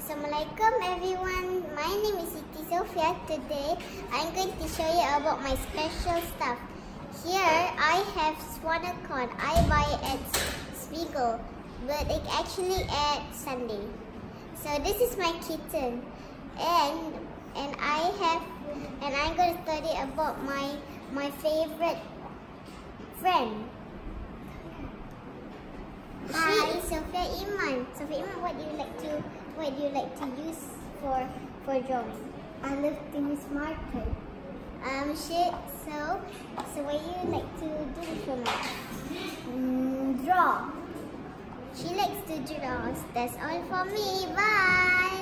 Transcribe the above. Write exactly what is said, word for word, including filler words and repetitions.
Assalamualaikum everyone, my name is Siti Sophia. Today I'm going to show you about my special stuff. Here I have Swanacon. I buy it at Spiegel, but it actually at Sunday. So this is my kitten, and and I have and I'm going to study about my my favorite friend. She is Sophia Iman. Sophia Iman, what do you like to what do you like to use for for drawing? I love to use marker. Um, she so so what do you like to do for me? Mm, draw. She likes to draw. That's all for me. Bye.